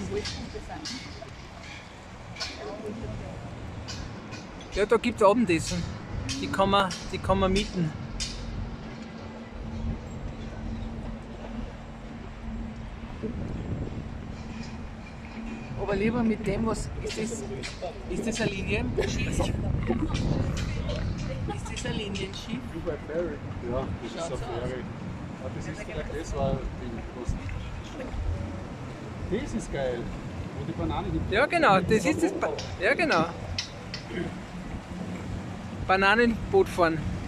Ja, da gibt es Abendessen. Die kann man mieten. Aber lieber mit dem, was ist das ein Linienschiff? Ist das ein Linienschiff? Ja, das ist eine Fähre. Das ist vielleicht das war was. Das ist geil. Wo die Banane hinten. Ja genau, das ist das. Ja genau. Bananenboot fahren.